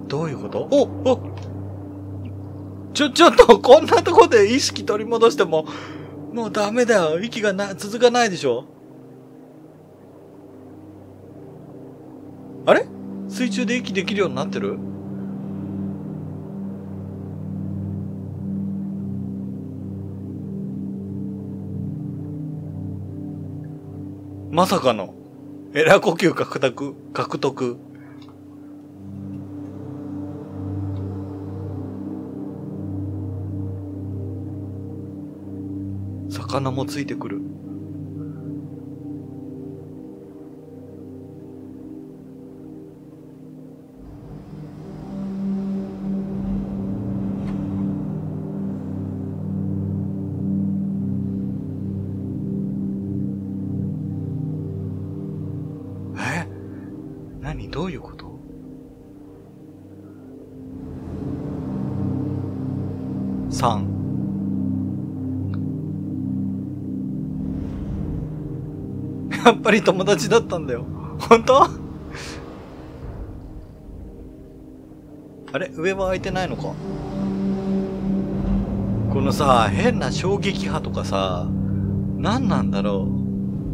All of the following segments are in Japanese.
どういうこと？ちょっと、こんなとこで意識取り戻しても、もうダメだよ。息が続かないでしょ？あれ？水中で息できるようになってる？まさかの、エラ呼吸獲得。魚もついてくる。何？どういうこと？やっぱり友達だったんだよ。本当？あれ？上は開いてないのか？このさ、変な衝撃波とかさ、何なんだろう。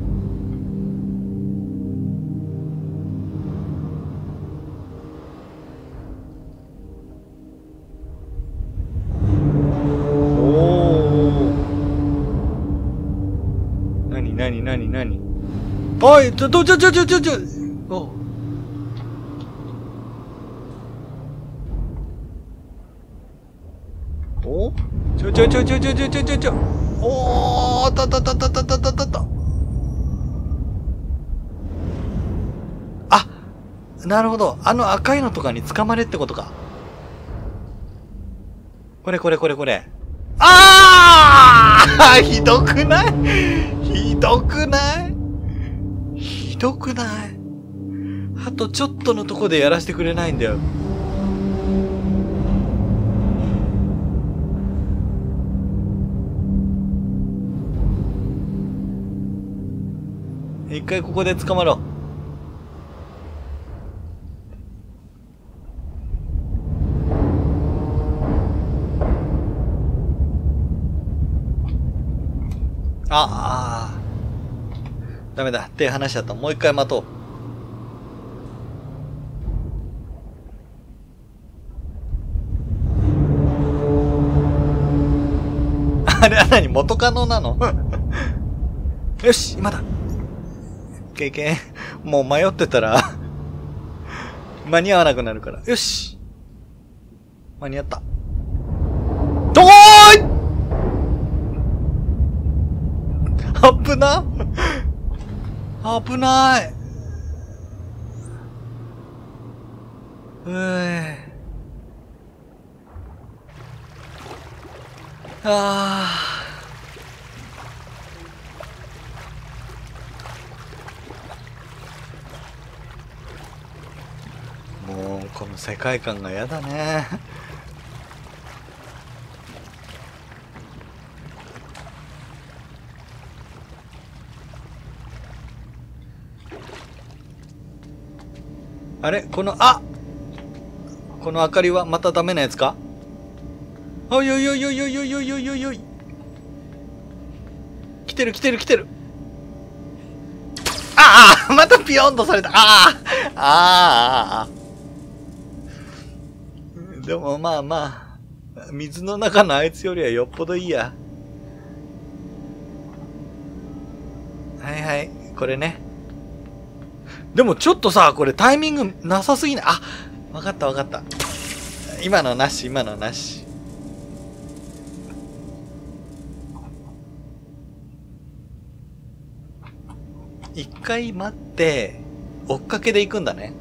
何おい、おおー、あ、なるほど。あの赤いのとかに捕まれってことか。これ。あーひどくない？あとちょっとのとこでやらせてくれないんだよ。一回ここで捕まろう。ダメだ。手離しちゃった。もう一回待とう。あれは何？元カノなの？よし、今だ。経験。もう迷ってたら間に合わなくなるから。よし。間に合った。どこーい！危な危ない。もうこの世界観がやだね。あれ？この明かりはまたダメなやつか？おい。来てる。またピヨンとされた。でもまあ、水の中のあいつよりはよっぽどいいや。はい、これね。でもちょっとさ、これタイミングなさすぎない？わかった。今のなし。一回待って、追っかけで行くんだね。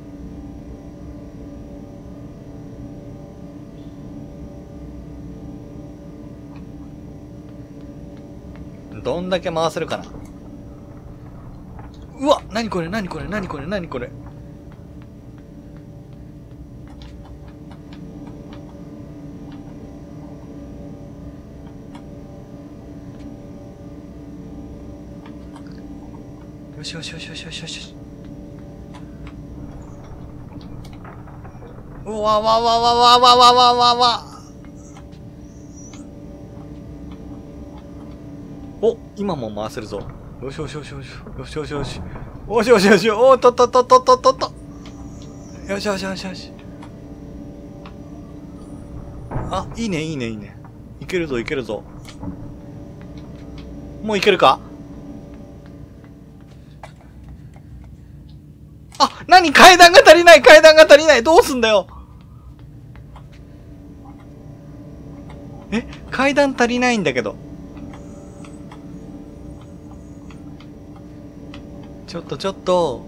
どんだけ回せるかな。うわ、何これ。よし。うわわわわわわわわわわ。お、今も回せるぞ。よしよしよしよしよしよしよしよしよしよし、おっとっとっとっとっとっとっと。よしよしよしよし。あ、いいねいいねいいね。いけるぞいけるぞ。もういけるか？あ、なに階段が足りない階段が足りない、どうすんだよ。え、階段足りないんだけど。ちょっとちょっと。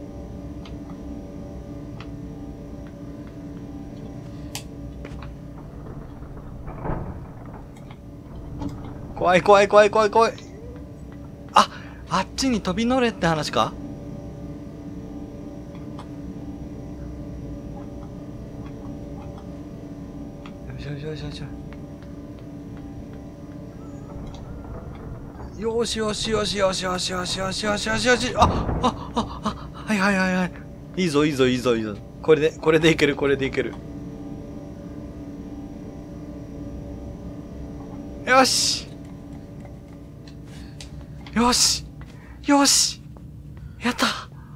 怖い怖い怖い怖い怖い。あ、あっちに飛び乗れって話か？よしよしよしよし。よしよしよしよしよしよしよしよしよしよし。はいはいはいはい。いいぞいいぞいいぞいいぞ。これでいけるこれでいける。よしよしよし、やった。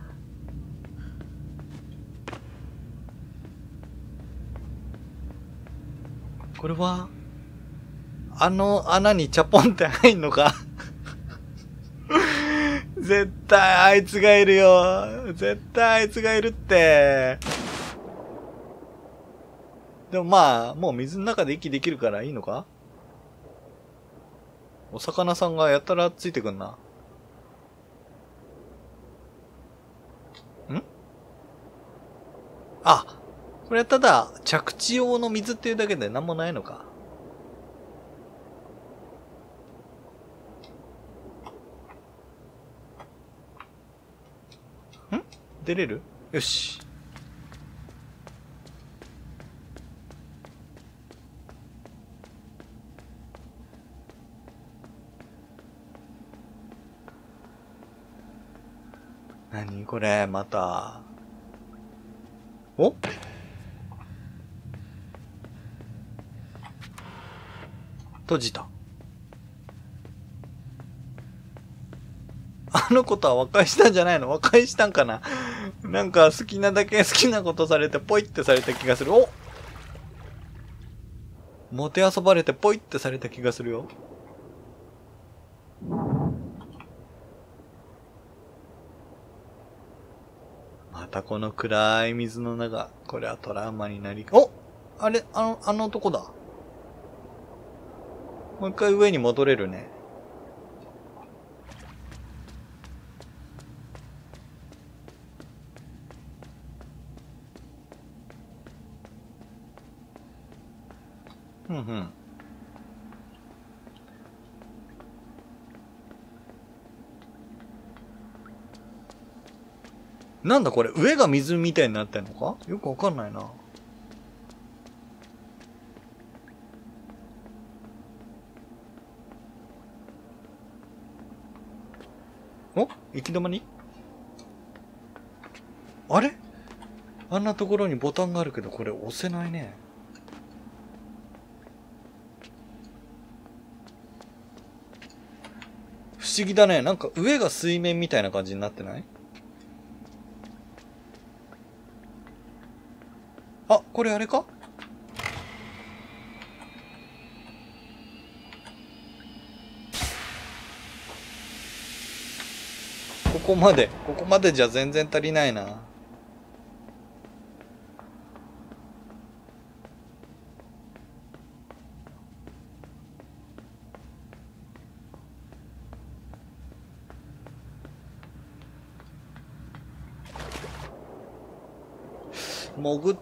これはあの穴にチャポンって入んのか？絶対あいつがいるよ。絶対あいつがいるって。でもまあ、もう水の中で息できるからいいのか？お魚さんがやたらついてくんな。ん？あ、これはただ着地用の水っていうだけでなんもないのか。ん？出れる？よし。何これ、また。お？閉じた。あの子とは和解したんじゃないの？和解したんかな？なんか好きなだけ好きなことされてポイってされた気がする。お！もてあそばれてポイってされた気がするよ。またこの暗い水の中。これはトラウマになり、お！あれ、あの男だ。もう一回上に戻れるね。うんうん。なんだこれ、上が水みたいになってんのか？よくわかんないな。お？行き止まり？あれ？あんなところにボタンがあるけど、これ押せないね。不思議だね。なんか上が水面みたいな感じになってない？あ、これあれか？ここまでじゃ全然足りないな。潜って、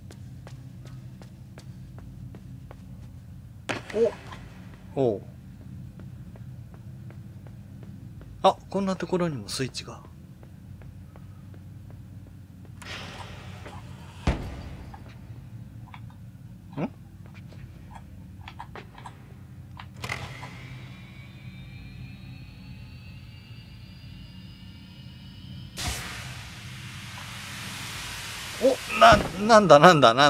おう。 こんなところにもスイッチが。ん？お、なんだ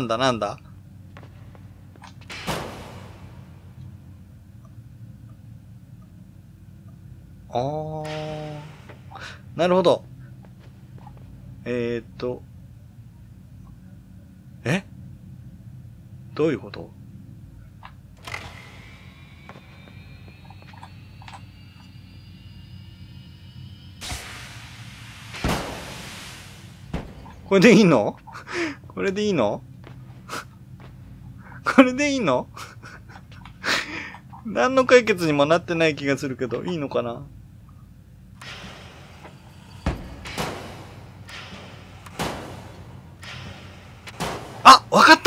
あー。なるほど。えどういうこと？これでいいの？これでいいの？これでいいの？何の解決にもなってない気がするけど、いいのかな？あ、わかった！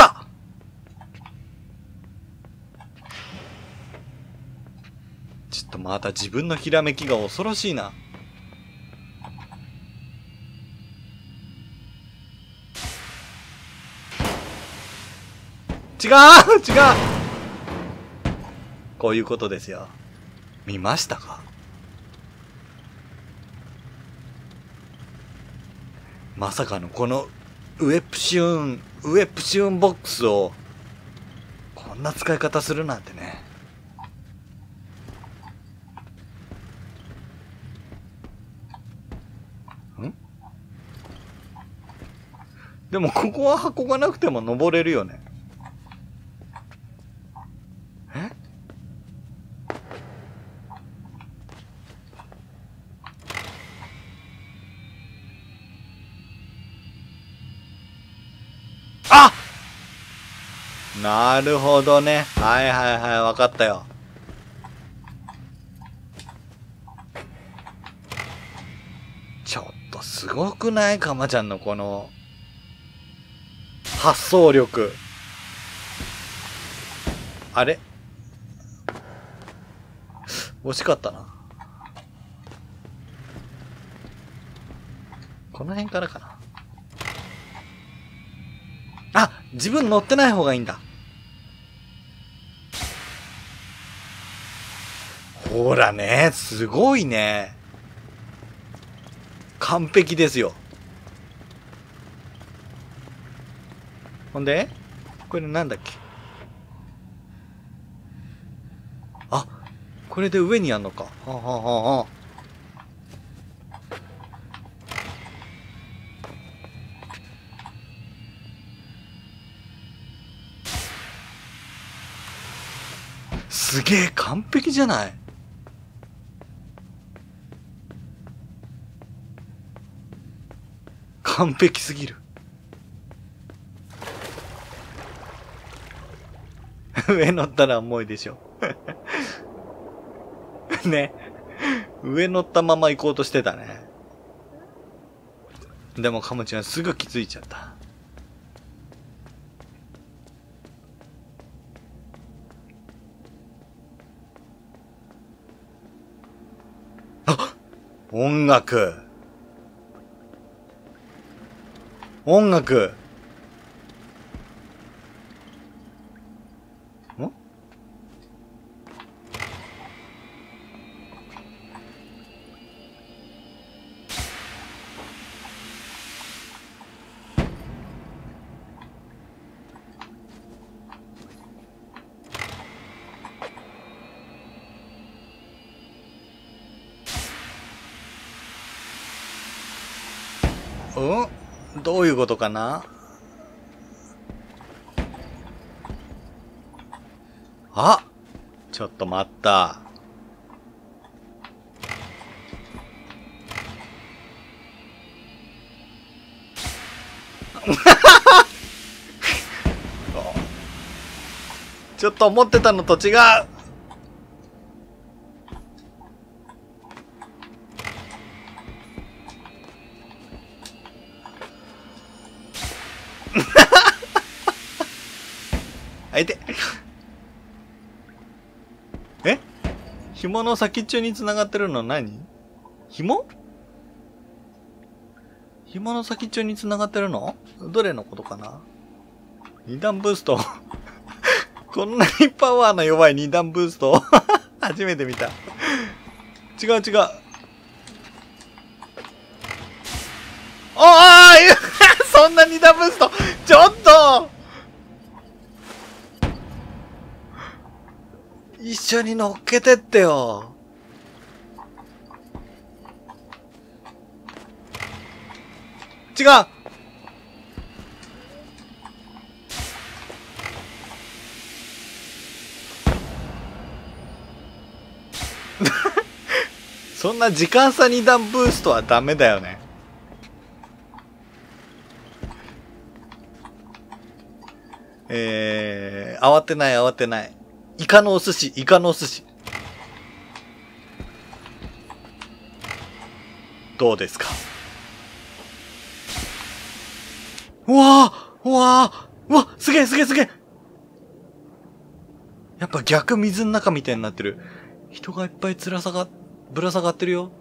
ちょっとまた自分のひらめきが恐ろしいな。違うこういうことですよ。見ましたか？まさかのこのウェプシューンボックスをこんな使い方するなんてね。でもここは箱がなくても登れるよね。あ！なるほどね。はい、わかったよ。ちょっとすごくない？かまちゃんのこの発想力。あれ？惜しかったな。この辺からかな。あ、自分乗ってない方がいいんだ。ほらね、すごいね。完璧ですよ。ほんでこれなんだっけ？あ、これで上にやんのか。はあ、はあはあ、すげえ完璧じゃない？完璧すぎる。上乗ったら重いでしょ。ね。上乗ったまま行こうとしてたね。でもカムちゃんすぐ気づいちゃった。あ！音楽。音楽。どういうことかな？あ！ちょっと待った。ちょっと思ってたのと違う。あいて。紐の先っちょに繋がってるの何？ 紐の先っちょに繋がってるの？どれのことかな？二段ブースト。こんなにパワーの弱い二段ブースト初めて見た。違う違う。ああそんな二段ブーストちょっと一緒に乗っけてってよ。違うそんな時間差二段ブーストはダメだよね。慌てない慌てない。イカのお寿司。どうですか？うわすげえやっぱ逆水の中みたいになってる。人がいっぱいぶら下がってるよ。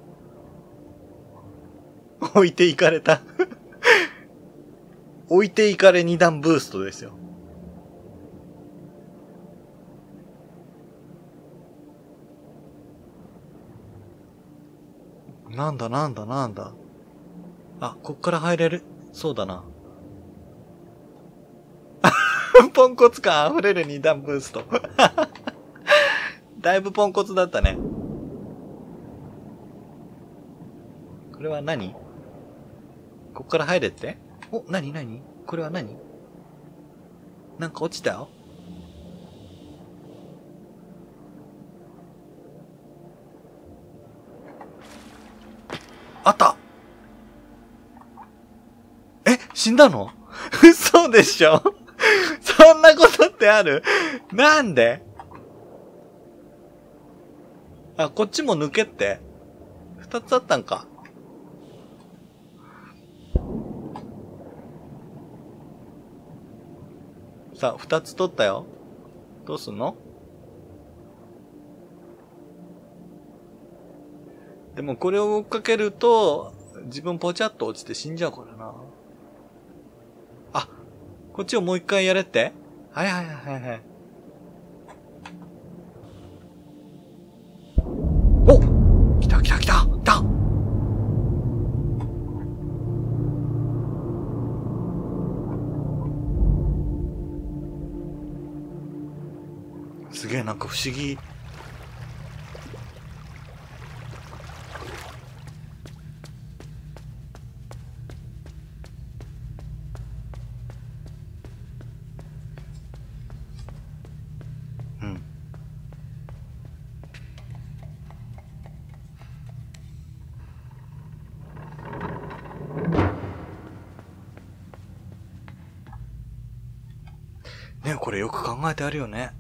置いていかれた。置いていかれ二段ブーストですよ。なんだ。あ、こっから入れる。そうだな。ポンコツ感溢れる二段ブースト。だいぶポンコツだったね。これは何？こっから入れって？お、何？これは何？なんか落ちたよ。あった！え、死んだの？嘘でしょ？そんなことってある？なんで？あ、こっちも抜けって。二つあったんか。さあ、二つ取ったよ。どうすんの？でもこれを追っかけると、自分ポチャッと落ちて死んじゃうからな。あ、こっちをもう一回やれって？はい。お！来たすげえ、なんか不思議。うん。ねえ、これよく考えてあるよね。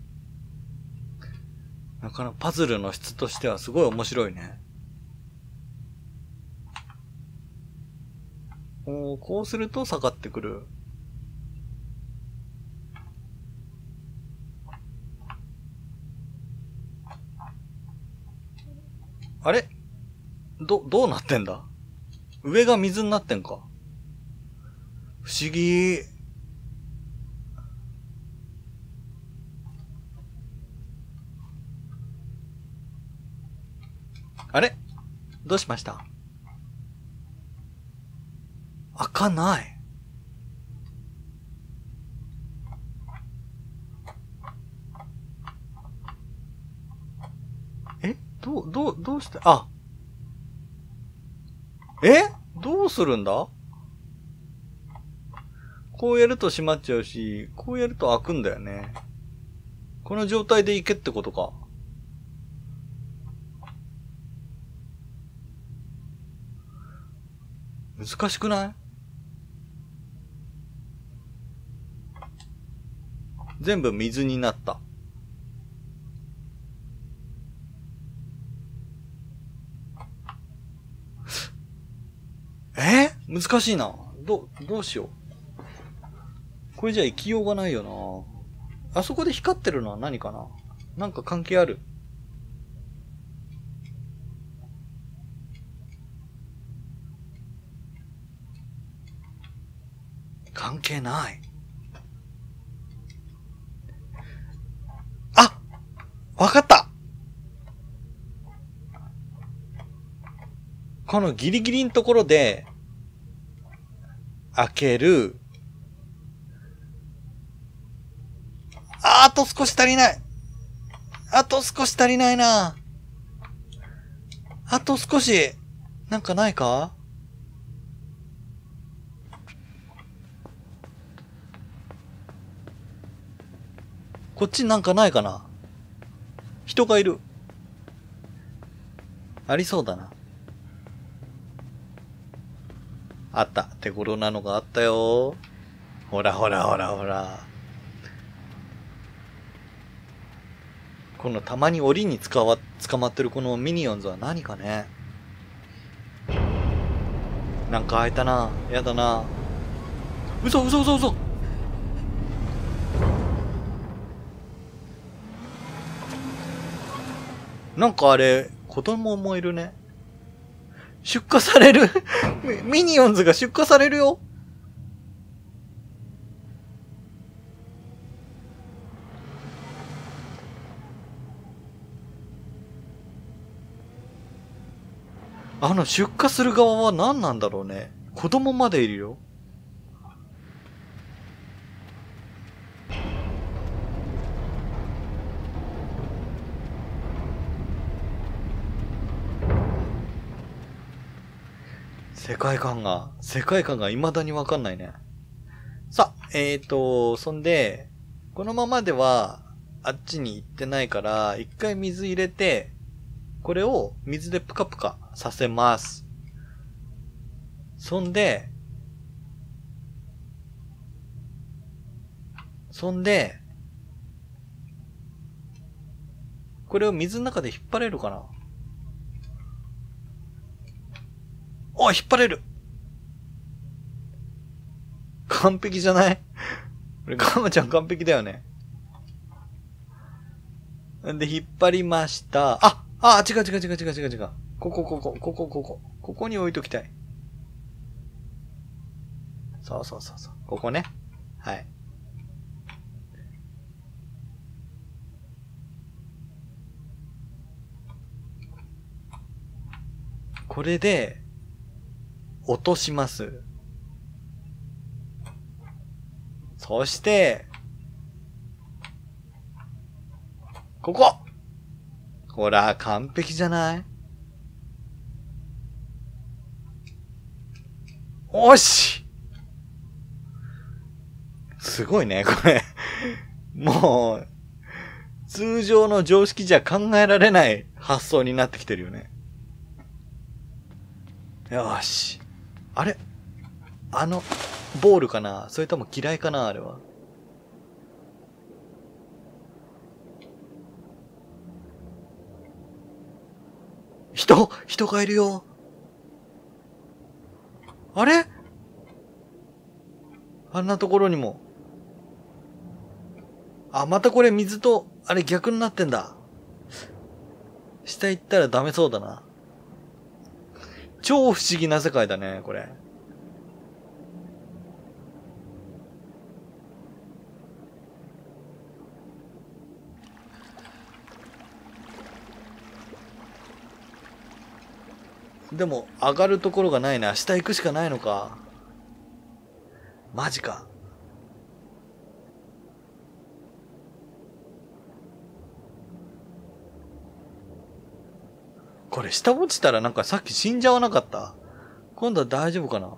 なかなかパズルの質としてはすごい面白いね。おー、こうすると下がってくる。あれ？どうなってんだ？上が水になってんか？不思議。あれ？どうしました？開かない。え？どうして、あ。どうするんだ？こうやると閉まっちゃうし、こうやると開くんだよね。この状態でいけってことか。難しくない？全部水になった。難しいな。どうしよう。これじゃ生きようがないよな。あそこで光ってるのは何かな？なんか関係ある？ 関係ない。あ、わかった。このギリギリのところで、開ける。あと少し足りない。あと少し足りないな。あと少し。なんかないか？こっちなんかないかな？人がいる。ありそうだな。あった。手頃なのがあったよ。ほらほらほらほら。このたまに檻に捕まってるこのミニオンズは何かね。なんか開いたな。やだな。嘘嘘嘘嘘。なんかあれ、子供もいるね。出荷されるミニオンズが出荷されるよ。出荷する側は何なんだろうね。子供までいるよ。世界観が未だにわかんないね。さ、そんで、このままでは、あっちに行ってないから、一回水入れて、これを水でプカプカさせます。そんで、これを水の中で引っ張れるかな？お、引っ張れる。完璧じゃない？これガマちゃん完璧だよね。んで、引っ張りました。違う違う違う違う違う違う。ここに置いときたい。そうそうそうそう。ここね。はい。これで、落とします。そして、ここ！ほら、完璧じゃない？おし！すごいね、これ。もう、通常の常識じゃ考えられない発想になってきてるよね。よし。あれ？ボールかな？それとも嫌いかな？あれは。人がいるよ。あれ？あんなところにも。またこれ水と、あれ逆になってんだ。下行ったらダメそうだな。超不思議な世界だね、これ。でも、上がるところがないな。下行くしかないのか。マジか。これ下落ちたらなんかさっき死んじゃわなかった？今度は大丈夫かな？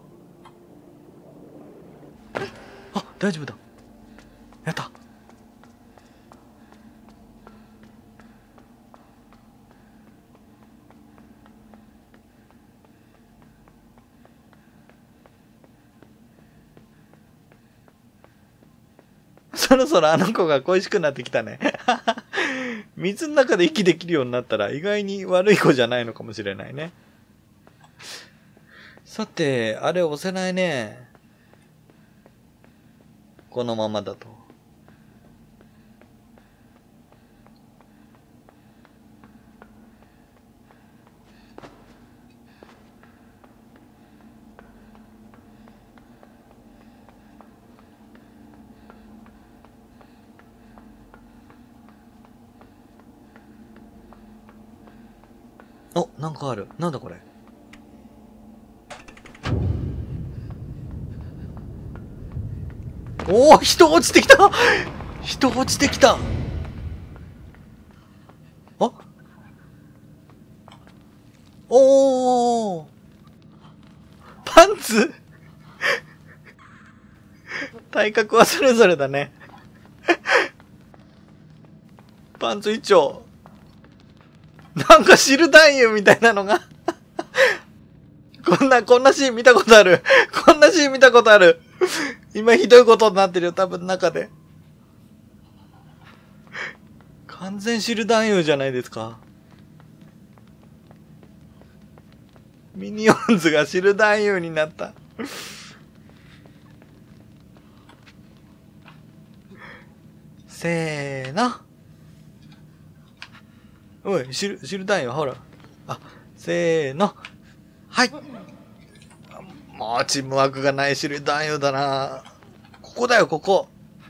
大丈夫だ。やった。そろそろあの子が恋しくなってきたね。水の中で息できるようになったら意外に悪い子じゃないのかもしれないね。さて、あれ押せないね。このままだと。 お、なんかある。なんだこれ。おお、人落ちてきた。人落ちてきた。あ、おお、パンツ体格はそれぞれだね。パンツ一丁。なんか汁男優みたいなのが。こんなシーン見たことある。こんなシーン見たことある。今ひどいことになってるよ、多分中で。完全汁男優じゃないですか。ミニオンズが汁男優になった。せーの。おい、汁男優、ほら。あ、せーの。はい。もうチームワークがない汁男優だな。ここだよ、ここ。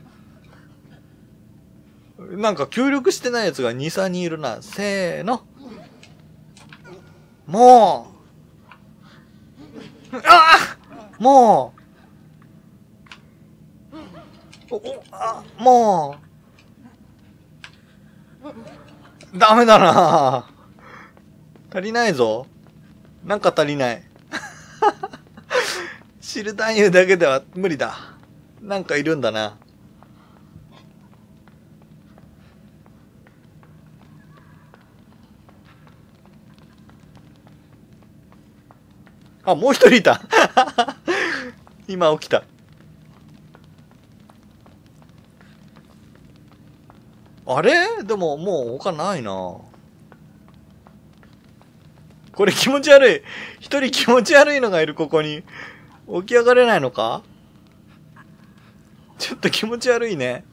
なんか協力してないやつが2、3人いるな。せーの。もう。ああもう。もう。ダメだな。足りないぞ。なんか足りない。汁男優だけでは無理だ。なんかいるんだな。あ、もう一人いた。今起きた。あれでももう他ないな。これ気持ち悪い。一人気持ち悪いのがいる、ここに。起き上がれないのか？ちょっと気持ち悪いね。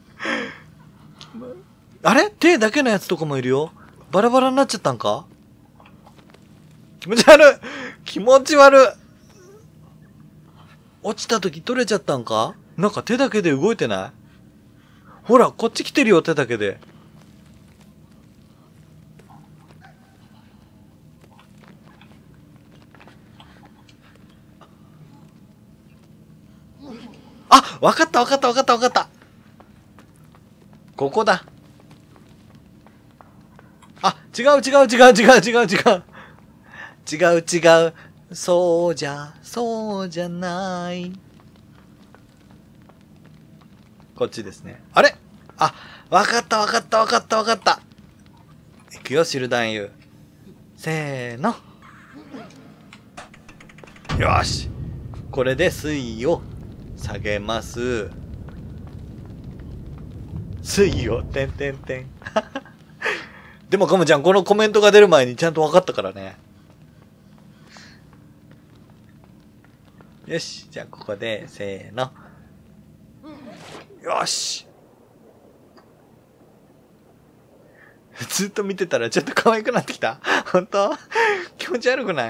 あれ手だけのやつとかもいるよ。バラバラになっちゃったんか？気持ち悪い。気持ち悪い。落ちた時取れちゃったんか？なんか手だけで動いてない？ほら、こっち来てるよ、手だけで。あ、わかったわかったわかったわかった。ここだ。あ、違う違う違う違う違う違う。違う違う。そうじゃない。こっちですね。あれ？あ、わかったわかったわかったわかった。いくよ、汁男優。せーの。よし。これで水位を下げます。水位を、てんてんてん。でも、コムちゃん、このコメントが出る前にちゃんと分かったからね。よし。じゃあ、ここで、せーの。よし。ずっと見てたらちょっと可愛くなってきた。本当？気持ち悪くない？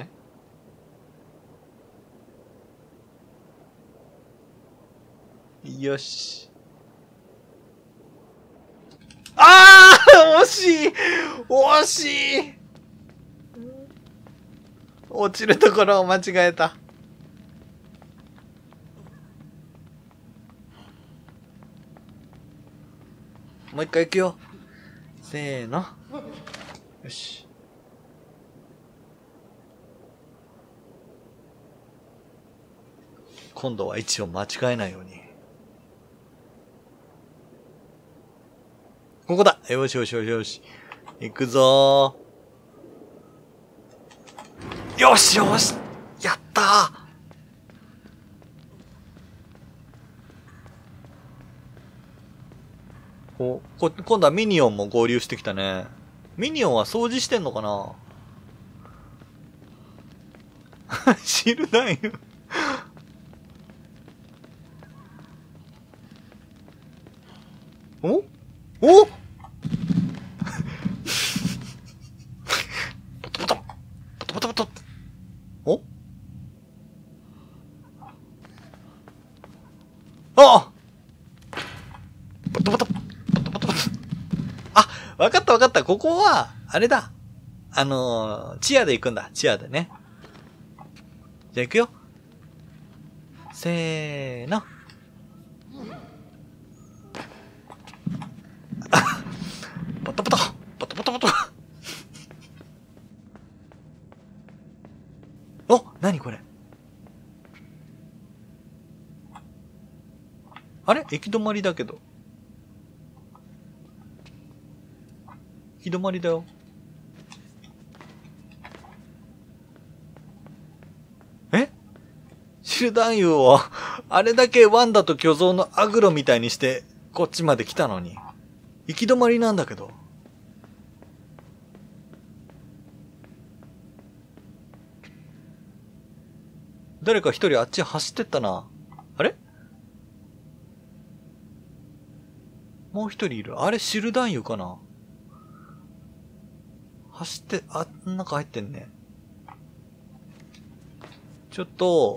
よし。ああ惜しい惜しい落ちるところを間違えた。もう一回行くよ。せーの。よし。今度は位置を間違えないように。ここだ。よしよしよしよし。行くぞー。よしよしやったー。今度はミニオンも合流してきたね。ミニオンは掃除してんのかな？知るないよ。おおポトポトポトポトポト。おあポトポトポトポトポト。あ、わかったわかった。ここは、あれだ。 チアで行くんだ。チアでね。じゃあ行くよ。せーの。ポトポトポトポトポト。お、なにこれ。あれ行き止まりだけど。行き止まりだよ。え？シルダンユを、あれだけワンダと巨像のアグロみたいにして、こっちまで来たのに。行き止まりなんだけど。誰か一人あっち走ってったな。あれ？もう一人いる。あれシルダンユかな？走って、中入ってんね。ちょっと。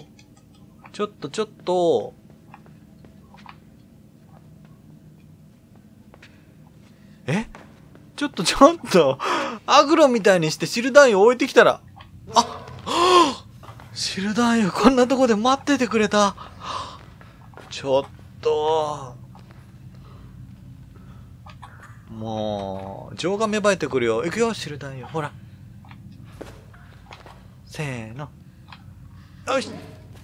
え？ちょっと。アグロみたいにしてシルダンユ置いてきたら。シルダンユこんなとこで待っててくれた。ちょっと。もう、情が芽生えてくるよ。行くよ、シルダンユ。ほら。せーの。よし。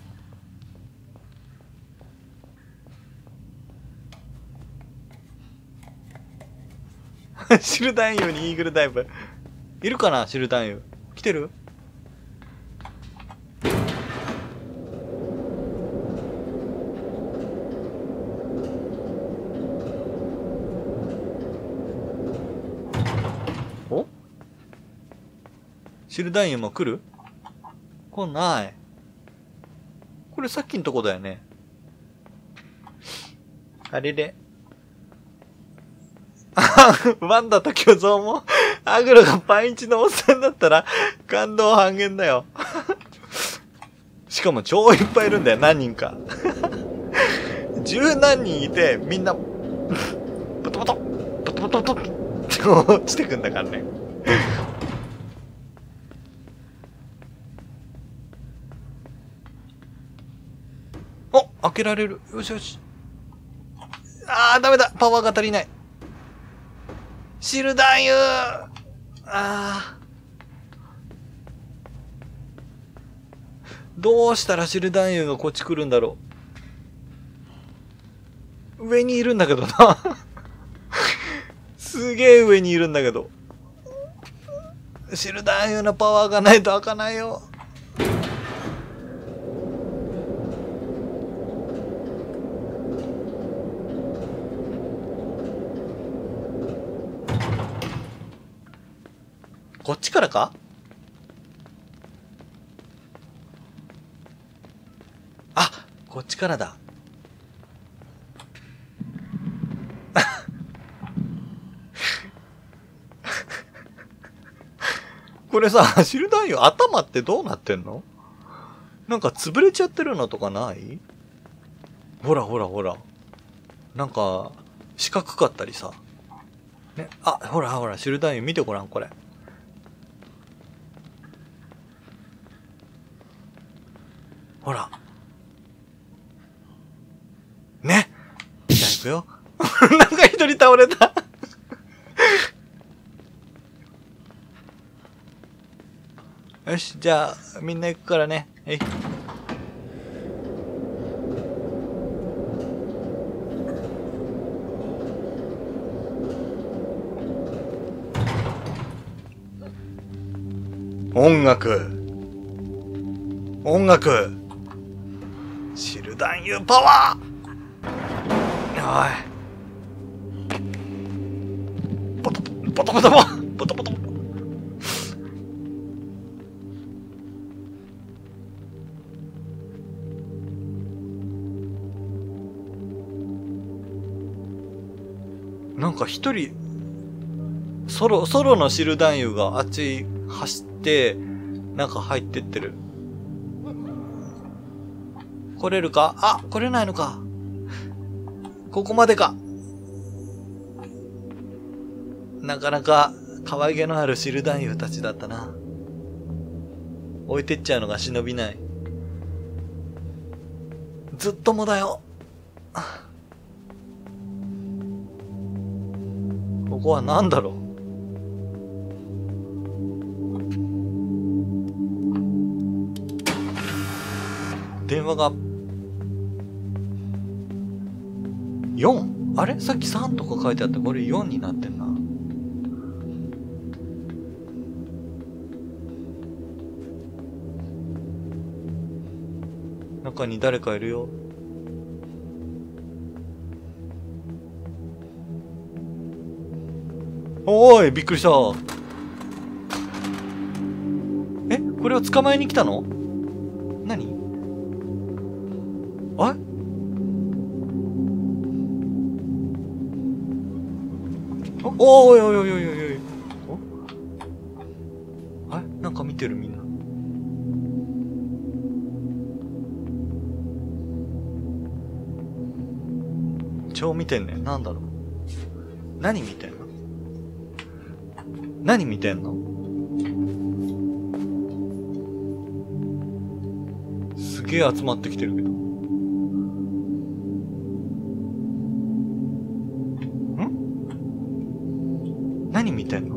シルダンユにイーグルダイブ。いるかな、シルダンユ。来てる？お？シルダンユも来る？来ない。これさっきのとこだよね。あれれ。ワンダと巨像も、アグロがパンイチのおっさんだったら、感動半減だよ。しかも超いっぱいいるんだよ、何人か。十何人いて、みんな、ポトポト、ポトポトポトって落ちてくんだからね。お、開けられる。よしよし。ダメだ。パワーが足りない。シルダンユー。どうしたらシルダンユーがこっち来るんだろう。上にいるんだけどな。すげえ上にいるんだけど。シルダンユーのパワーがないと開かないよ。こっちからか？こっちからだ。これさ、シルダンユ頭ってどうなってんの？なんか潰れちゃってるのとかない？ほら。なんか、四角かったりさ。ね、ほら、シルダンユ見てごらん、これ。ほら。ね。じゃあ行くよ。なんか一人倒れた。よし、じゃあ、みんな行くからね。音楽。シルダンユーパワー。おい。ポトポト。なんか一人、ソロのシルダンユがあっち走って、なんか入ってってる。来れるか？来れないのか。ここまでか。なかなか可愛げのあるシル男優たちだったな。置いてっちゃうのが忍びない。ずっともだよ。ここは何だろう。電話が 4？ あれさっき3とか書いてあった。これ4になってんな。中に誰かいるよ。おーい、びっくりした。え、これを捕まえに来たの？何？あれ？おーいおいおいおいおいおい。あれ？なんか見てるみんな。超見てんねん。なんだろう。何見てんの？何見てんの？すげえ集まってきてるけど。ん？何見てんの？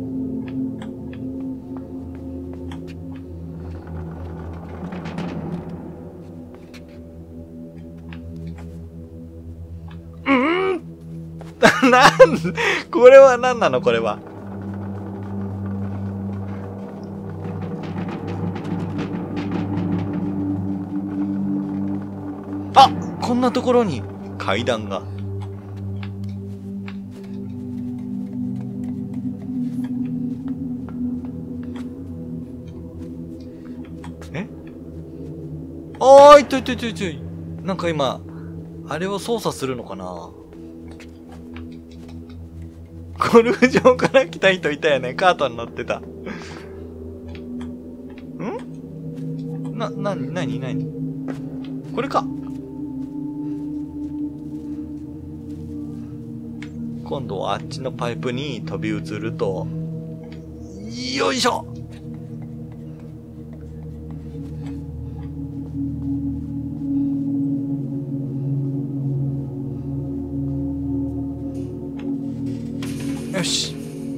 これは何なのこれは。あ、こんなところに階段が。え？あーい、ちょい。なんか今、あれを操作するのかな？ゴルフ場から来た人いたよね。カートに乗ってた。なにこれか。今度はあっちのパイプに飛び移ると、よいしょ。よし。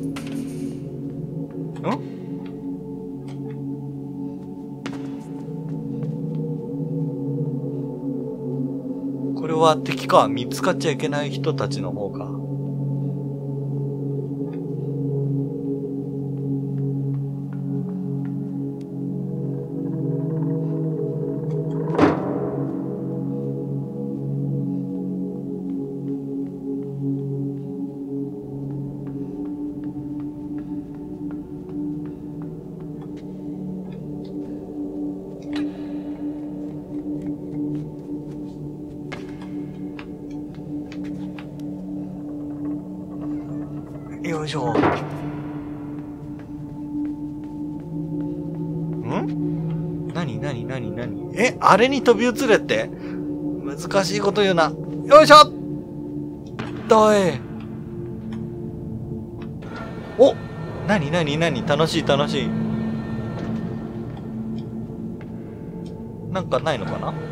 これは敵か。見つかっちゃいけない人たちの方か。よいしょ。何え、あれに飛び移れって？難しいこと言うな。よいしょ。どい。お、何楽しい。なんかないのかな？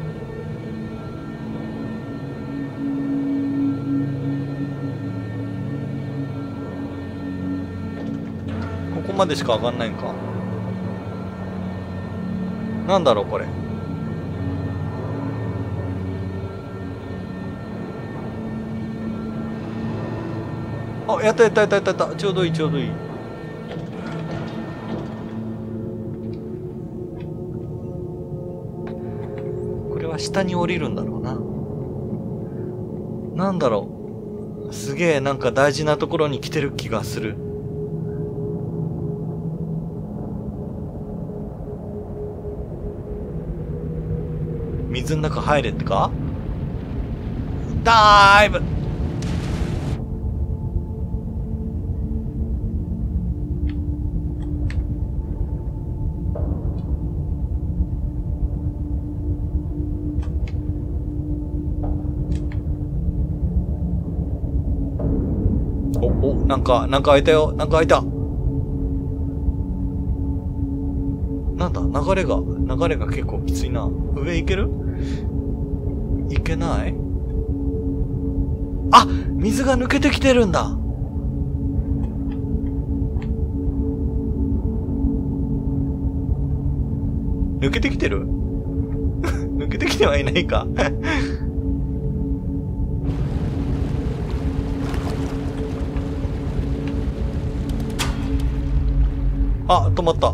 ここまでしか上がんないんか。なんだろうこれ。あ、やった。ちょうどいい。これは下に降りるんだろうな。なんだろう。すげえなんか大事なところに来てる気がする。水の中入れってか？ダイブ。 なんか開いたよ。なんか開いた。なんだ流れが結構きついな。上行ける？行けない？あ！水が抜けてきてるんだ。抜けてきてる？抜けてきてはいないか。あ、止まった。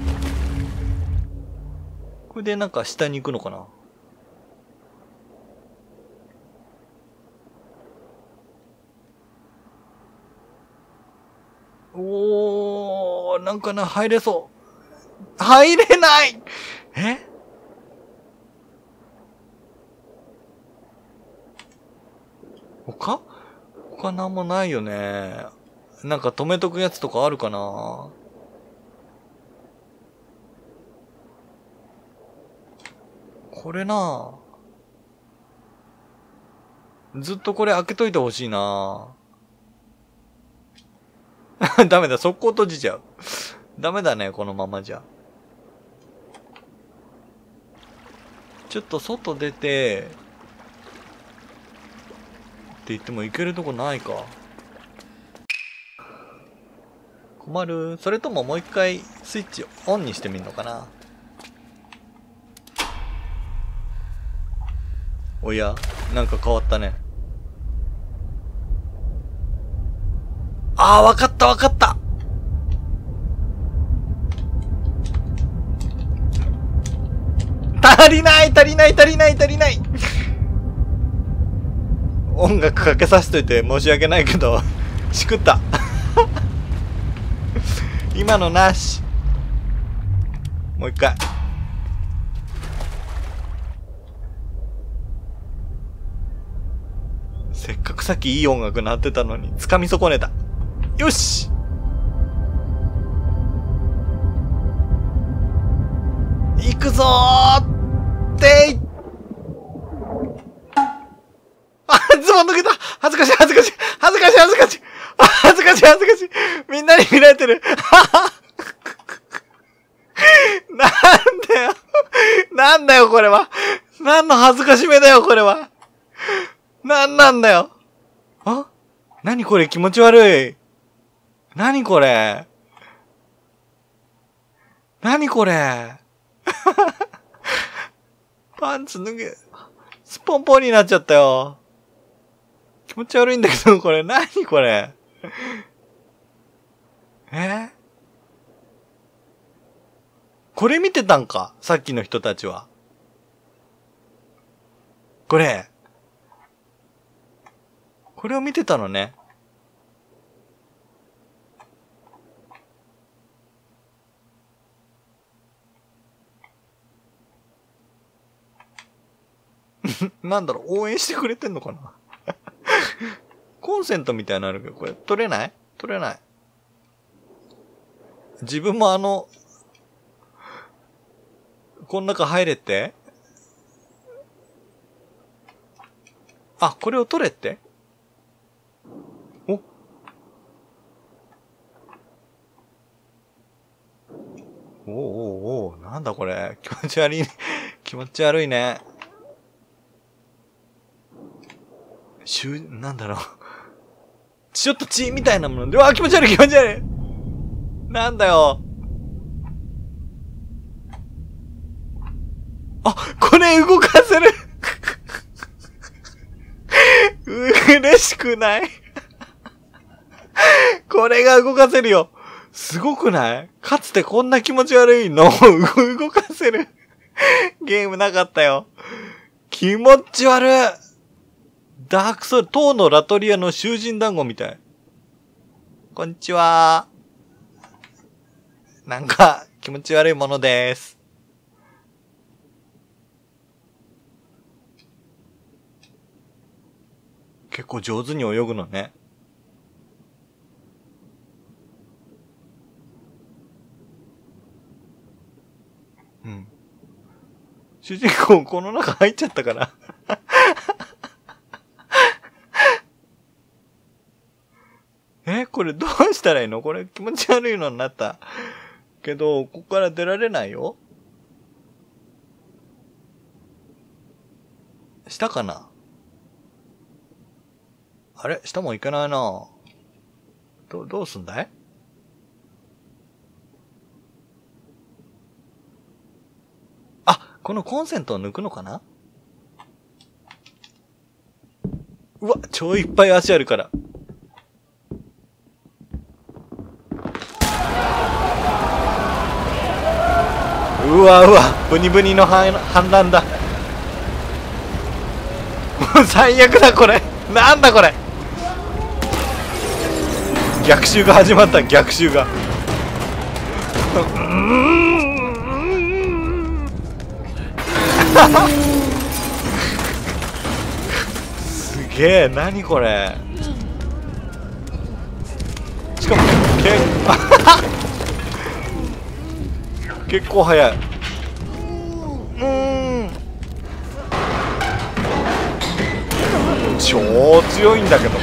これでなんか下に行くのかな？おー、なんかな、入れそう。入れない！他なんもないよね。なんか止めとくやつとかあるかな？これなずっとこれ開けといてほしいなダメだ、速攻閉じちゃう。ダメだね、このままじゃ。ちょっと外出て、って言っても行けるとこないか。困る。それとももう一回スイッチオンにしてみるのかな。おや、なんか変わったね。ああ、わかったわかった。足りない音楽かけさせといて申し訳ないけど、しくった。今のなし。もう一回。せっかくさっきいい音楽鳴ってたのに、掴み損ねた。よし！行くぞーってい！あ、ズボン抜けた！恥ずかしいみんなに見られてるなんだよこれは。何の恥ずかしめだよこれは。なんだよ。あ？何これ気持ち悪い。何これパンツ脱げ、スポンポンになっちゃったよ。気持ち悪いんだけど、これ、何これこれ見てたんか？さっきの人たちは。これを見てたのね。なんだろう、応援してくれてんのかなコンセントみたいなのあるけど、これ取れない？自分もこの中入れって？あ、これを取れって？お、なんだこれ。気持ち悪いね。なんだろう。ちょっと血みたいなもので、うわ、気持ち悪い。なんだよ。あ、これ動かせる。嬉しくない？これが動かせるよ。すごくない？かつてこんな気持ち悪いのを動かせるゲームなかったよ。気持ち悪い。ダークソウル、塔のラトリアの囚人団子みたい。こんにちは。なんか気持ち悪いものです。結構上手に泳ぐのね。うん。主人公この中入っちゃったからこれどうしたらいいの？これ気持ち悪いのになった。けど、ここから出られないよ。下かな？あれ？下も行けないな。どうすんだい？あ、このコンセントを抜くのかな？うわ、超いっぱい足あるから。うわ、ブニブニの反乱だ。もう最悪だこれ。なんだこれ。逆襲が始まった、逆襲が。すげえ、なにこれ。しかも結構早い。超強いんだけど。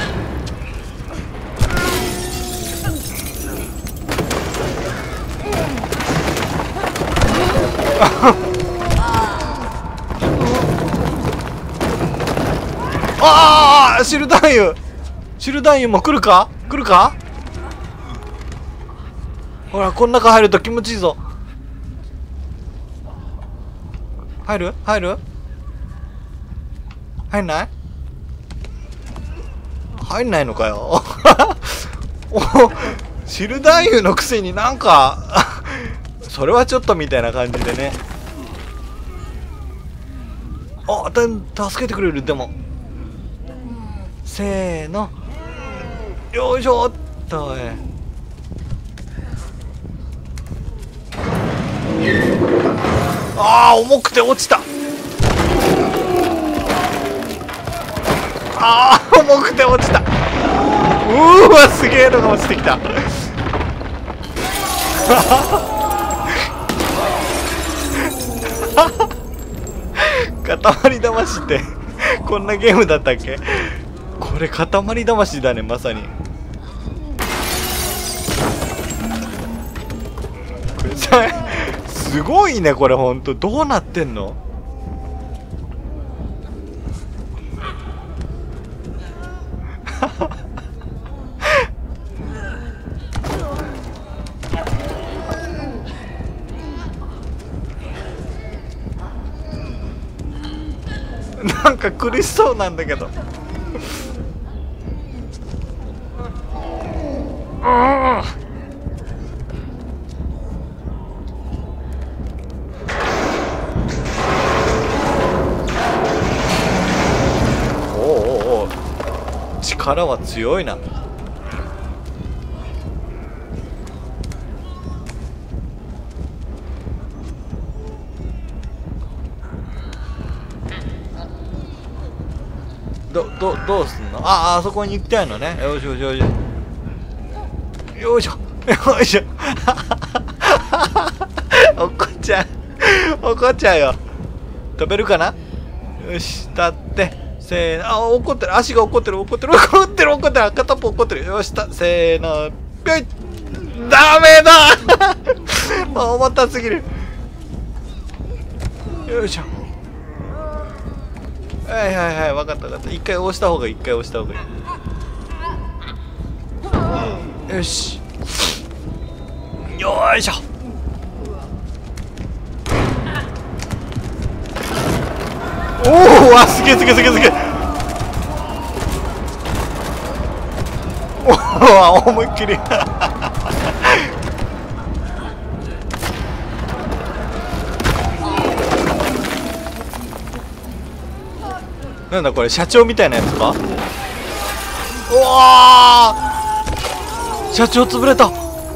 ああ、シルダンユも来るか？ほら、この中入ると気持ちいいぞ。入んない？入んないのかよ。シルダンユのくせになんかそれはちょっとみたいな感じでね。あ、助けてくれる。でもせーの、よいしょっと。あー、重くて落ちた。重くて落ちた。うわ、すげえのが落ちてきた。塊魂ってこんなゲームだったっけ？これ塊魂だね、まさに。これさ、すごいね、これほんと。どうなってんの？なんか苦しそうなんだけど。おう力は強いな。どうすんの？あそこに行きたいのね。よいしょ。怒っちゃうよ。飛べるかな？よし、立ってせーの。怒ってる。足が怒ってる。片っぽ怒ってる。よし、せーの、ぴょい。ダメだ。重たすぎる。よいしょ。はい、分かった。一回押した方がいい。よし。よいしょ。おお、すげえ。おお、思いっきり。なんだこれ、社長みたいなやつか？うわー、社長潰れた。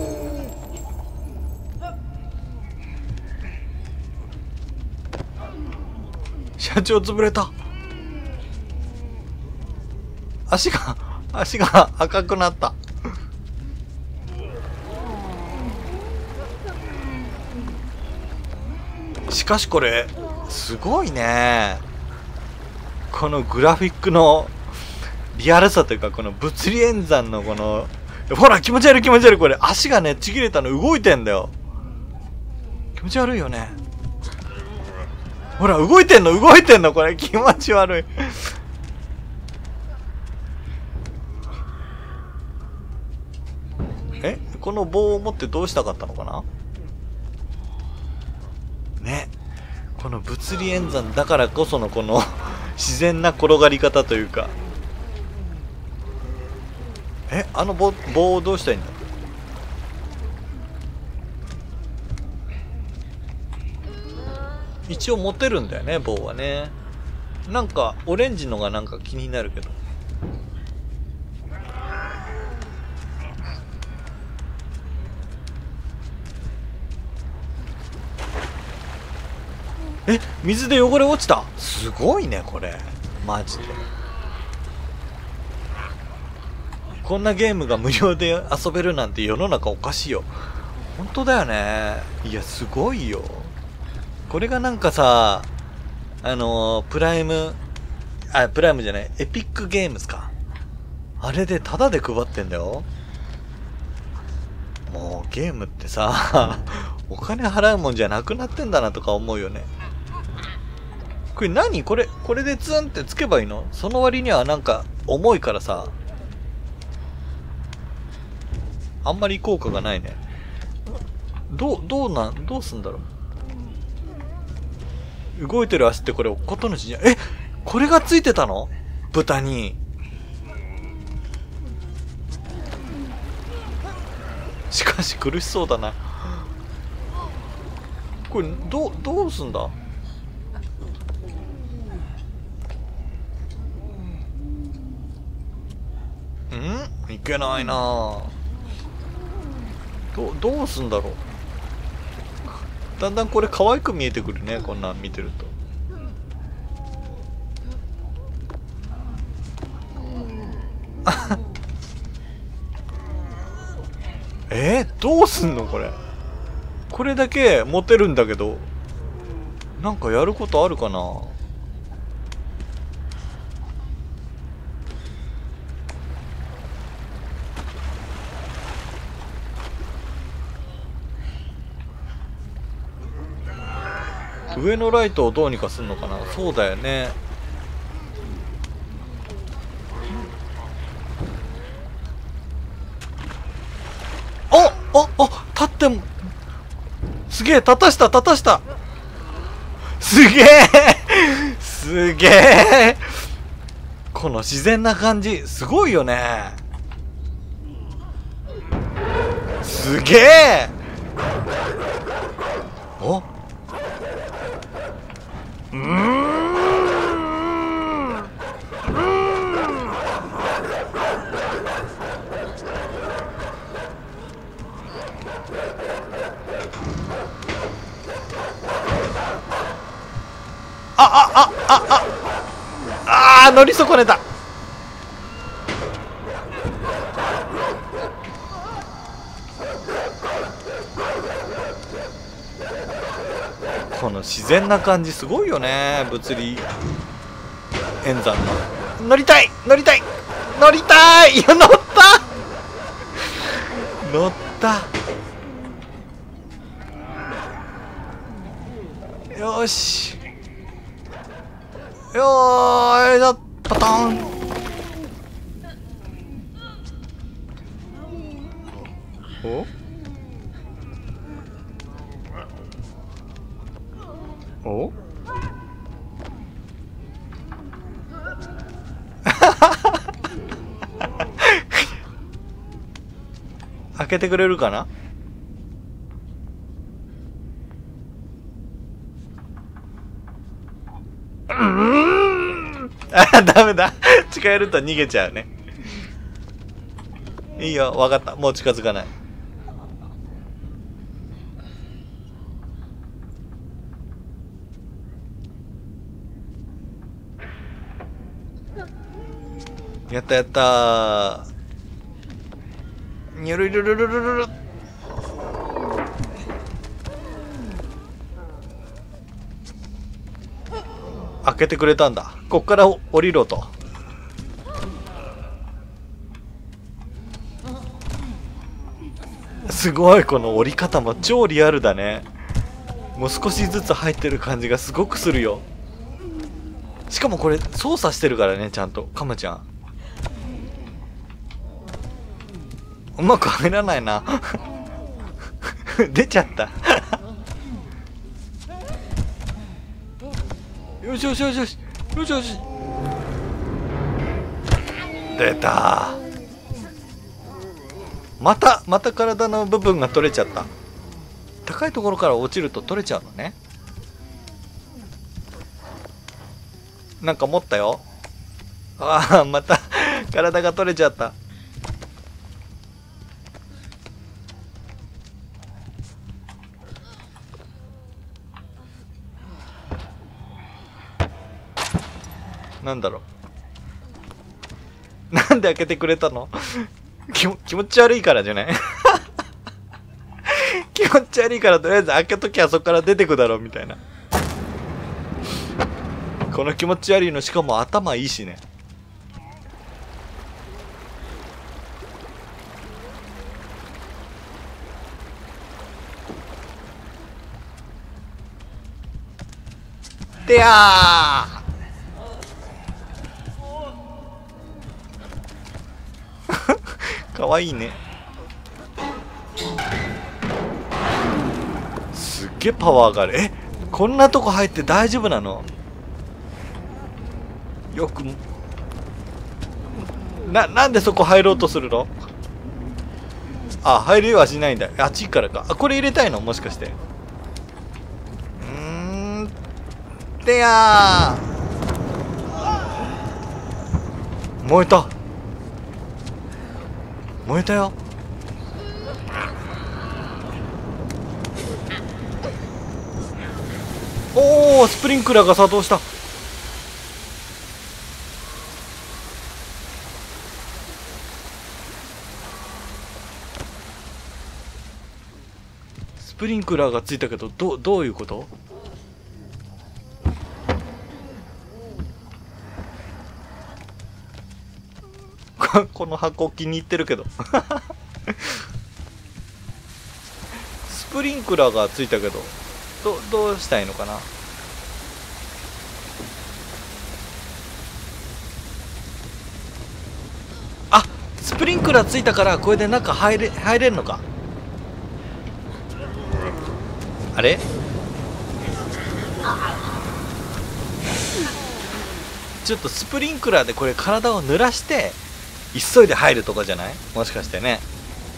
足が赤くなった。しかしこれすごいね。このグラフィックのリアルさというか、この物理演算のこのほら、気持ち悪い気持ち悪い。これ、足がね、ちぎれたの動いてんだよ。気持ち悪いよね。ほら、動いてんの動いてんのこれ、気持ち悪い。え、この棒を持ってどうしたかったのかなね。この物理演算だからこそのこの自然な転がり方というか。え、あの棒をどうしたらいいんだ。一応持てるんだよね、棒はね。なんかオレンジのがなんか気になるけど。え、水で汚れ落ちた。すごいねこれ、マジで。こんなゲームが無料で遊べるなんて世の中おかしいよ。本当だよね。いや、すごいよ。これがなんかさ、プライムじゃない、エピックゲームズか。あれでタダで配ってんだよ。もうゲームってさ、お金払うもんじゃなくなってんだなとか思うよね。これ何これでツンってつけばいいの？その割にはなんか重いからさ、あんまり効果がないね。どうすんだろう。動いてる足ってこれおこと主じゃん。え、これがついてたの？豚に。しかし苦しそうだな。これどうすんだ。いけないなぁ。どうすんだろう。だんだんこれ可愛く見えてくるね、こんなん見てると。どうすんのこれ。これだけ持てるんだけど、なんかやることあるかな。上のライトをどうにかすんのかな。そうだよね。立っても、すげえ、立たしたすげえこの自然な感じ、すごいよね。すげえ。乗り損ねた。この自然な感じすごいよね、物理演算の。乗りたいいや、乗ったよーし。パターン。お開けてくれるかな。ダメだ。近寄ると逃げちゃうね。いいよ、わかった。もう近づかない。やったー。にゅるるるるるる。開けてくれたんだ。こっから降りろと。 すごい、この折り方も超リアルだね。もう少しずつ入ってる感じがすごくするよ。しかもこれ操作してるからね、ちゃんとカムちゃんうまく入らないな出ちゃったよしよしよしよしよしよし、出た。また体の部分が取れちゃった。高いところから落ちると取れちゃうのね。なんか持ったよ。ああ、また体が取れちゃった。なんだろう。なんで開けてくれたの気持ち悪いからじゃない気持ち悪いからとりあえず開けときゃそこから出てくだろうみたいな。この気持ち悪いの、しかも頭いいしね。てやーかわいいね。すっげえパワーがある。こんなとこ入って大丈夫なの？よくなんでそこ入ろうとするの？あ、入れはしないんだ。あっちからか。あ、これ入れたいの？もしかして。てやー、燃えた。燃えたよ。おお、スプリンクラーが作動した。スプリンクラーがついたけど、どういうこと？この箱気に入ってるけどスプリンクラーがついたけど、どうしたいのかな。あ、スプリンクラーついたからこれで中入れるのか。あれ、ちょっとスプリンクラーでこれ体を濡らして急いで入るとかじゃない？もしかしてね。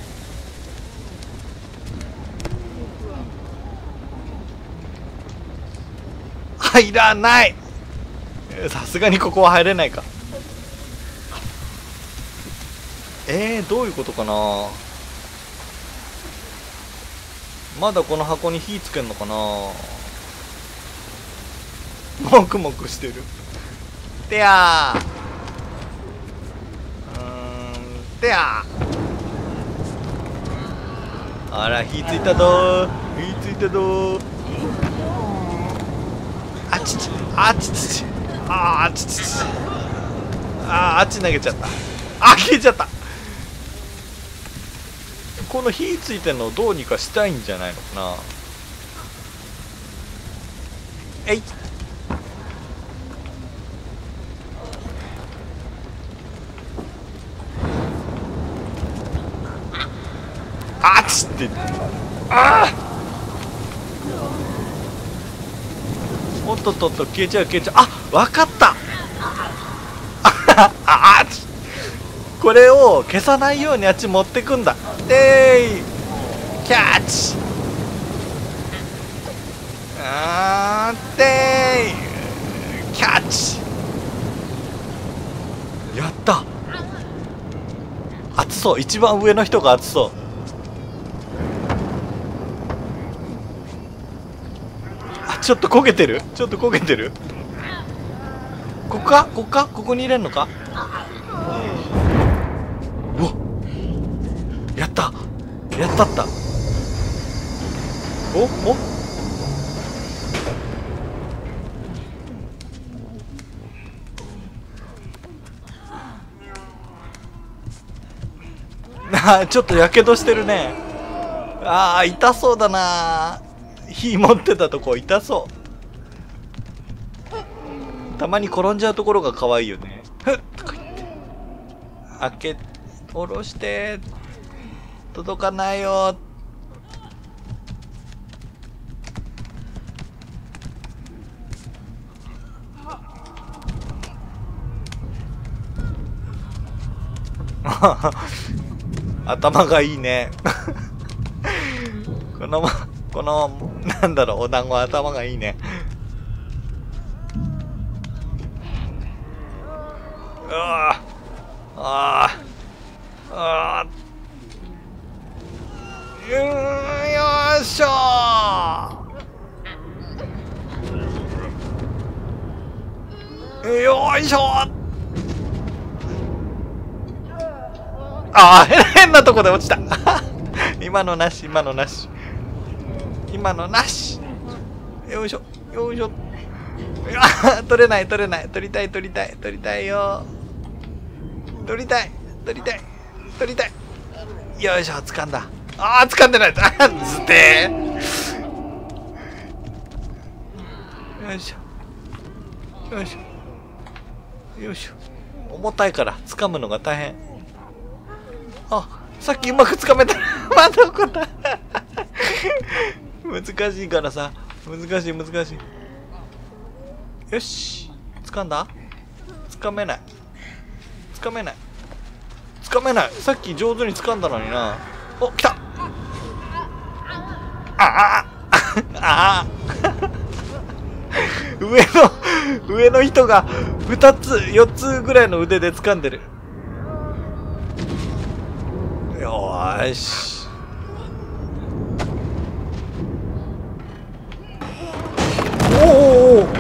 入らない。さすがにここは入れないか。どういうことかな。まだこの箱に火つけんのかな。もくもくしてる。てやー、てやー、あら、火ついたどー、火ついたどー。あちちあちちあちちあっち投げちゃった。消えちゃった。この火ついてんのをどうにかしたいんじゃないのかな。えい、あっちって、おっとっとっと、消えちゃう消えちゃう。あ、わかったあっち、これを消さないようにあっち持ってくんだ。キャッチ、キャッチ、やった。熱そう、一番上の人が熱そう。あ、ちょっと焦げてる、ちょっと焦げてる。ここか、ここか、ここに入れんのか。うわ、やった、やったった。おちょっとやけどしてるね。 ああ、痛そうだな。火持ってたとこ痛そう。たまに転んじゃうところが可愛いよね。ふっとか言って。開け、下ろして。届かないよ。頭がいいね。この、なんだろう、お団子頭がいいね。うわああよいしょー。よいしょー。ああ、変なとこで落ちた。今のなし、今のなし。今のなし。よいしょ、よいしょ。取れない、取れない。取りたい、取りたい、取りたいよ。取りたい、取りたい、取りたい。よいしょ、掴んだ。ああ、掴んでない。ズテー。よいしょ。よいしょ。よいしょ。重たいから、掴むのが大変。あ、さっきうまく掴めた。まだ怒った。難しいからさ。難しい、難しい。よし。掴んだ？掴めない。掴めない。掴めない。さっき上手に掴んだのにな。お、来た。ああああ上の人が2つ、4つぐらいの腕で掴んでる。よーし。おおおお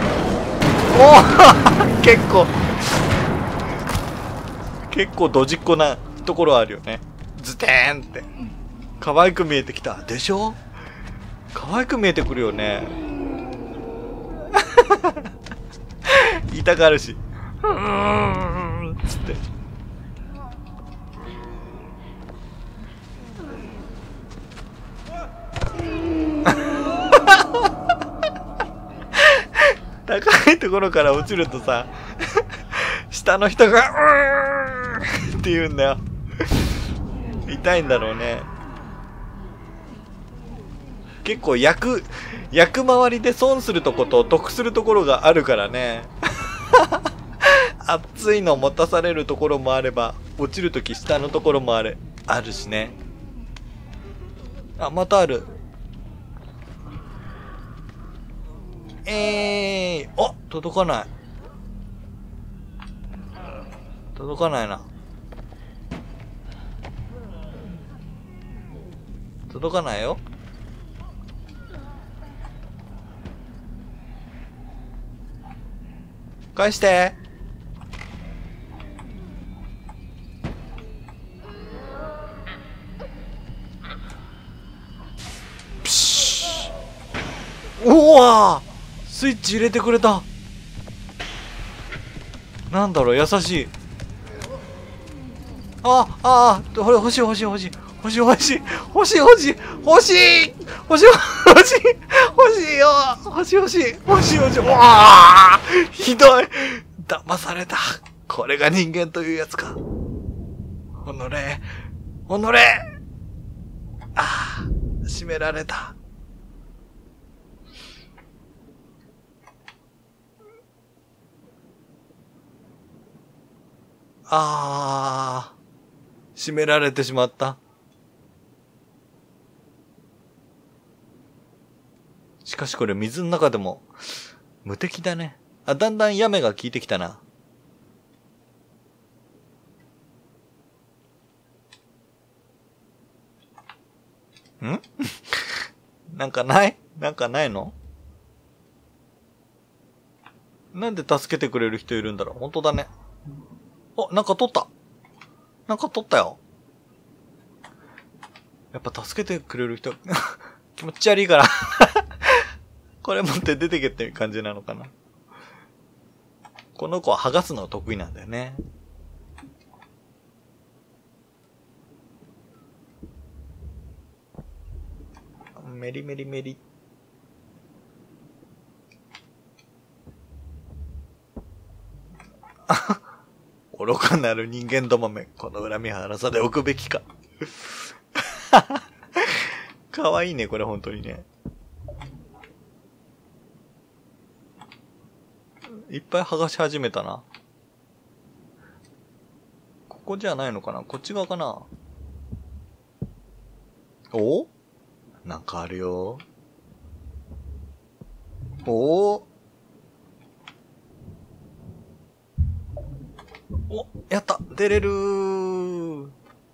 結構ドジっ子なところあるよね。ズテーンって可愛く見えてきたでしょ。可愛く見えてくるよね。痛がるし、つって。高いところから落ちるとさ、下の人がって言うんだよ。痛いんだろうね。結構役回りで損するとこと得するところがあるからね。熱いの持たされるところもあれば、落ちるとき下のところもあるしね。あ、またある。お、届かない。届かないな。届かないよ。返して。ピシッ。うわー、スイッチ入れてくれた。なんだろう、優しい。これ欲しい欲しい欲しい欲しい欲しい欲しい欲しい欲しい欲しい欲しい欲しいよ、欲しい欲しい欲しい欲しい。うわー、ひどい。騙された。これが人間というやつか。おのれ、おのれ。ああ、締められた。ああ、締められてしまった。しかしこれ水の中でも無敵だね。あ、だんだんやめが効いてきたな。んなんかないの？なんで助けてくれる人いるんだろう。本当だね。お、なんか取った。なんか取ったよ。やっぱ助けてくれる人、気持ち悪いから。これ持って出てけっていう感じなのかな。この子は剥がすのが得意なんだよね。 メリメリメリ。愚かなる人間どもめ、この恨みは荒さで置くべきか。かわいいね、これ本当にね。いっぱい剥がし始めたな。ここじゃないのかな？こっち側かな？お？なんかあるよ。お？お、やった！出れるー。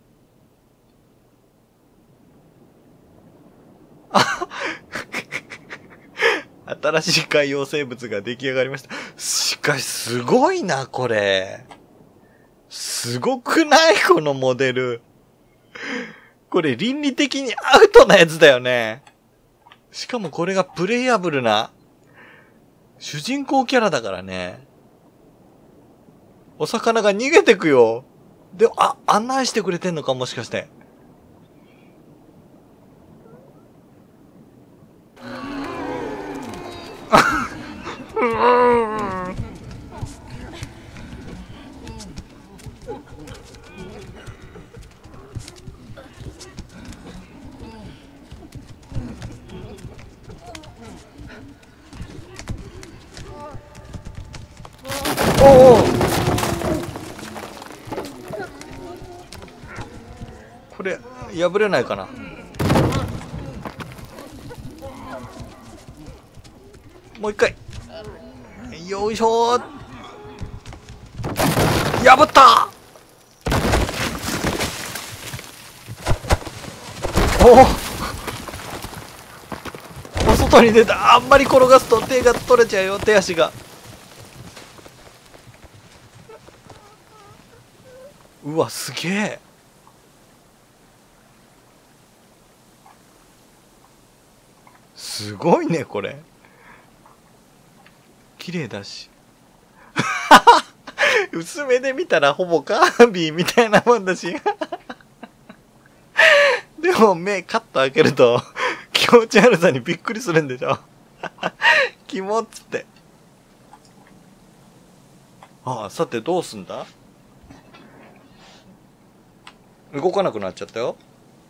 新しい海洋生物が出来上がりました。しかし、すごいな、これ。すごくないこのモデル。これ倫理的にアウトなやつだよね。しかもこれがプレイヤブルな主人公キャラだからね。お魚が逃げてくよ。で、案内してくれてんのかもしかして。おお。これ破れないかな。もう一回。よいしょー。破った。お外に出た。あんまり転がすと手が取れちゃうよ、手足が。うわ、すげえ。すごいね、これ。綺麗だし。薄めで見たらほぼカービィみたいなもんだし。でも目カッと開けると気持ち悪さにびっくりするんでしょ。キモっつって。ああ、さてどうすんだ？動かなくなっちゃったよ。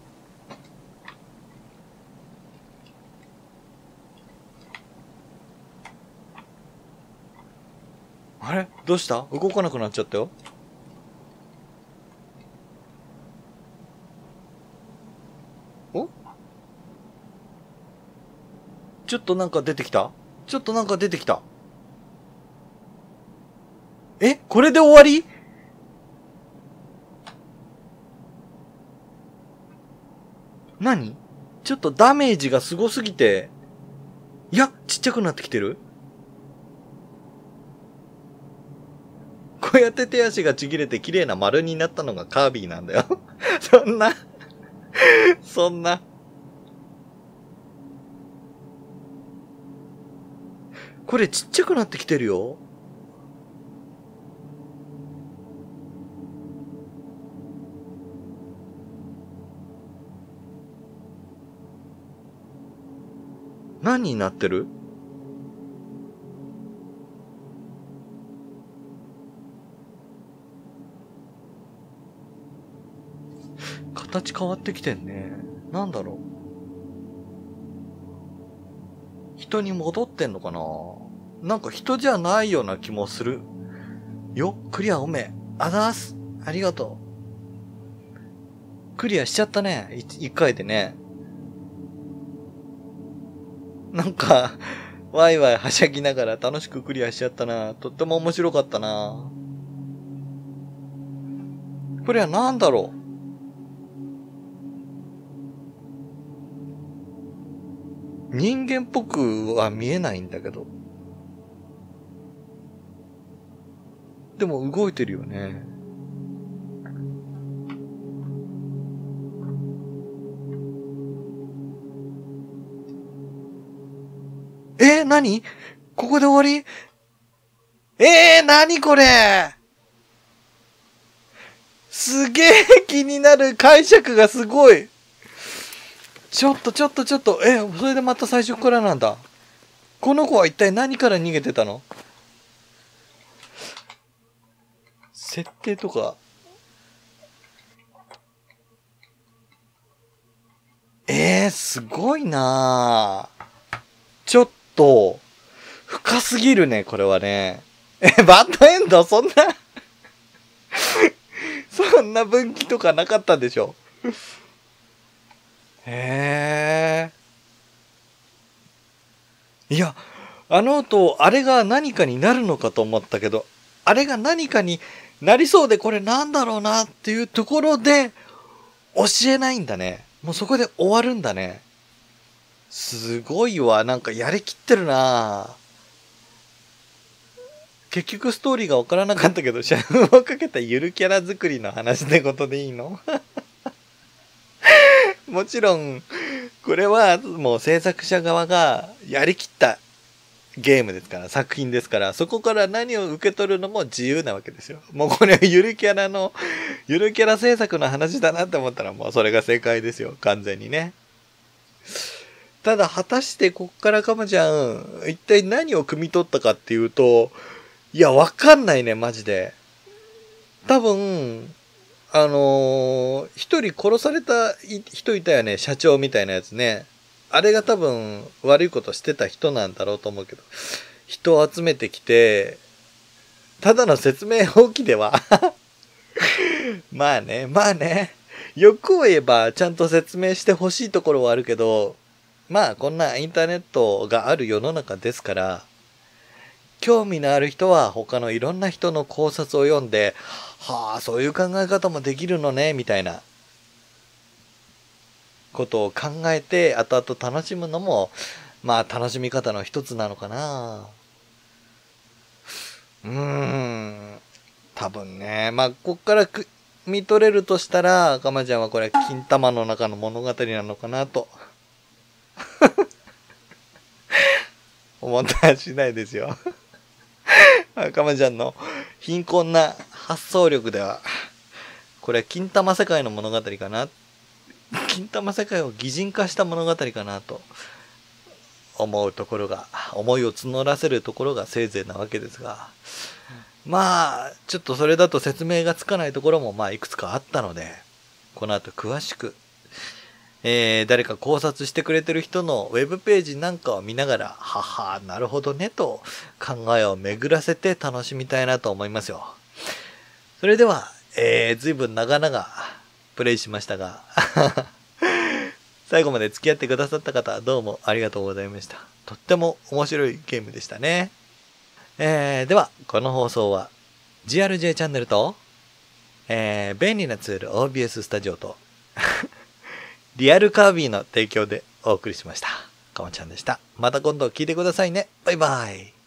あれ？どうした？動かなくなっちゃったよ。お？ちょっとなんか出てきた？ちょっとなんか出てきた。え？これで終わり？何？ちょっとダメージがすごすぎて。いや、ちっちゃくなってきてる？こうやって手足がちぎれて綺麗な丸になったのがカービィなんだよ。そんな、そんな。これちっちゃくなってきてるよ。何になってる？形変わってきてんね。なんだろう。人に戻ってんのかな？なんか人じゃないような気もする。よ、クリアおめ。あざーす。ありがとう。クリアしちゃったね。一回でね。なんか、ワイワイはしゃぎながら楽しくクリアしちゃったな。とっても面白かったな。これは何だろう。人間っぽくは見えないんだけど。でも動いてるよね。何？ここで終わり？何これ？すげえ気になる。解釈がすごい。 ちょっと。それでまた最初からなんだ。この子は一体何から逃げてたの？設定とか。すごいなぁ。ちょっと、深すぎるね、これはね。バッドエンドそんな分岐とかなかったんでしょ？いや、あの後、あれが何かになるのかと思ったけど、あれが何かになりそうでこれなんだろうなっていうところで、教えないんだね。もうそこで終わるんだね。すごいわ。なんかやりきってるな。結局ストーリーがわからなかったけど、社運をかけたゆるキャラ作りの話ってことでいいの？もちろん、これはもう制作者側がやりきったゲームですから、作品ですから、そこから何を受け取るのも自由なわけですよ。もうこれゆるキャラ制作の話だなって思ったらもうそれが正解ですよ。完全にね。ただ果たしてこっからかまちゃん、一体何を汲み取ったかっていうと、いや、わかんないね、マジで。多分、一人殺された人いたよね、社長みたいなやつね。あれが多分悪いことしてた人なんだろうと思うけど、人を集めてきて、ただの説明放棄ではまあね。欲を言えばちゃんと説明してほしいところはあるけど、まあこんなインターネットがある世の中ですから、興味のある人は他のいろんな人の考察を読んで、はあ、そういう考え方もできるのね、みたいなことを考えて後々楽しむのも、まあ楽しみ方の一つなのかな。多分ね。まあ、こっから見取れるとしたら、かまちゃんはこれ、金玉の中の物語なのかなと。思ったりしないですよ。かまちゃんの貧困な発想力では、これは金玉世界の物語かな。金玉世界を擬人化した物語かなと思うところが、思いを募らせるところがせいぜいなわけですが、まあ、ちょっとそれだと説明がつかないところもまあいくつかあったので、この後詳しく、誰か考察してくれてる人のウェブページなんかを見ながら、はは、なるほどねと考えを巡らせて楽しみたいなと思いますよ。それでは、随分長々プレイしましたが、最後まで付き合ってくださった方、どうもありがとうございました。とっても面白いゲームでしたね。では、この放送は GRJ チャンネルと、便利なツール OBS スタジオとリアルカービィの提供でお送りしました。かまちゃんでした。また今度聞いてくださいね。バイバイ。